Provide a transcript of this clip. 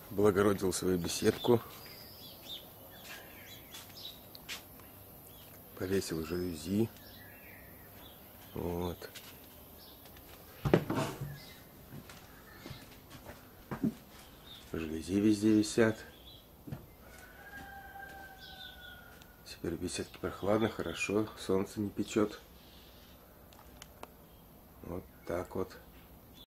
Облагородил свою беседку. Повесил жалюзи. Вот. Жалюзи везде висят. Теперь в беседке прохладно, хорошо, солнце не печет. Вот так вот.